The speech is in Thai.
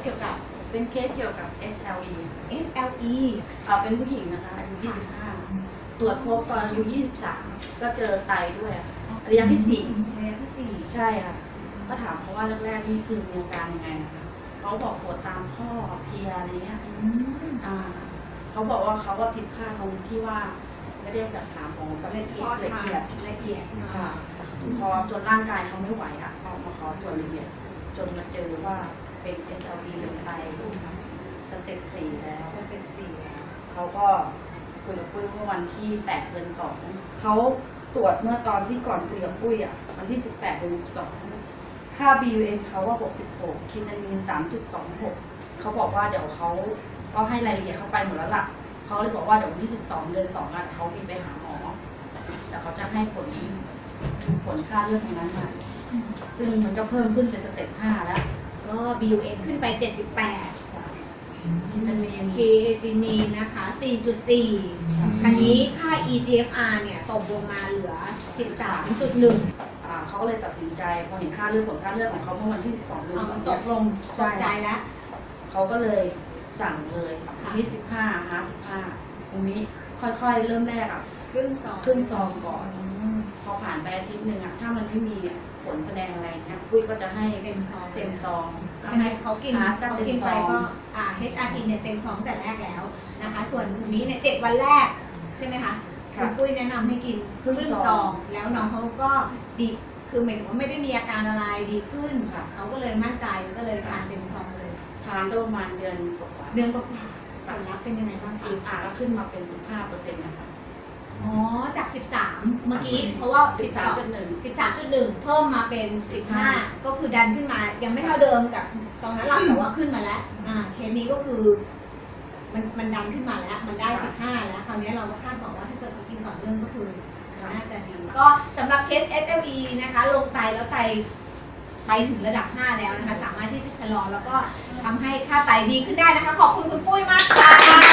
เกี่ยวกับเป็นเคสเกี่ยวกับ SLE เป็นผู้หญิงนะคะอายุ25ตรวจพบตอนอายุ23ก็เจอไตด้วยระยะที่4ใช่ค่ะก็ถามเขาว่าแรกๆนี่คือมีอาการยังไงนะคะเขาบอกปวดตามข้อเพลียอะไรเงี้ยเขาบอกว่าเขาก็ผิดพลาดตรงที่ว่าไม่ได้แบบถามของแบบละเอียดค่ะพอจนร่างกายเขาไม่ไหวอ่ะเขามาขอตรวจละเอียดจนมาเจอว่าเป็น SLE เป็นไตสเต็ป4แล้วเขาก็คุยกับปุ้ยเมื่อวันที่8 เดือน 2เขาตรวจเมื่อตอนที่ก่อนคุยกับปุ้ยอ่ะวันที่18 เดือน 2ค่า BUN เขาว่า66คินานิน 3.26เขาบอกว่าเดี๋ยวเขาก็ให้รายละเอียดเข้าไปหมดแล้วล่ะเขาเลยบอกว่าเดี๋ยววันที่12 เดือน 2เขามีไปหาหมอแต่เขาจะให้ผลค่าเลือดตรงนั้นมาซึ่งมันก็เพิ่มขึ้นเป็นสเต็ป5แล้วก็ BUN ขึ้นไป78เคตินีนนะคะ 4.4 คันนี้ค่า EGFR เนี่ยตกลงมาเหลือ 13.1 เขาก็เลยตัดสินใจพอเห็นค่าเลือดผลค่าเลือดของเขาเมื่อวันที่12 เดือน 2ตกลงตกใจแล้วเขาก็เลยสั่งเลยมี15 55ตรงนี้ค่อยๆเริ่มแรกครึ่งซองก่อนพอผ่านไปอาทิตย์หนึ่งถ้ามันไม่มีผลแสดงอะไรเนี่ยปุ้ยก็จะให้เต็มซองให้เขากินไปก็HRT เนี่ยเต็มซองแต่แรกแล้วนะคะส่วนนี้เนี่ย7 วันแรกใช่ไหมคะคุณปุ้ยแนะนำให้กินครึ่งซองแล้วน้องเขาก็ดีคือหมายถึงว่าไม่ได้มีอาการอะไรดีขึ้นเขาก็เลยมั่นใจก็เลยทานเต็มซองเลยทานก็ประมาณเดือนกว่าผลลัพธ์เป็นยังไงบ้างคะก็ขึ้นมาเป็น 15% นะคะจาก13เมื่อกี้เพราะว่า13.1เพิ่มมาเป็น15ก็คือดันขึ้นมายังไม่เท่าเดิมกับตอนนั้นเราแต่ว่าขึ้นมาแล้วเคสนี้ก็คือมันดันขึ้นมาแล้วมันได้15แล้วคราวนี้เราก็คาดหวังว่าถ้าเกิดเขากินต่อเนื่องก็คือน่าจะดีก็สำหรับเคส SLE นะคะลงไตแล้วไตไปถึงระดับ5แล้วนะคะสามารถที่จะชะลอแล้วก็ทำให้ค่าไตดีขึ้นได้นะคะขอบคุณคุณปุ้ยมากค่ะ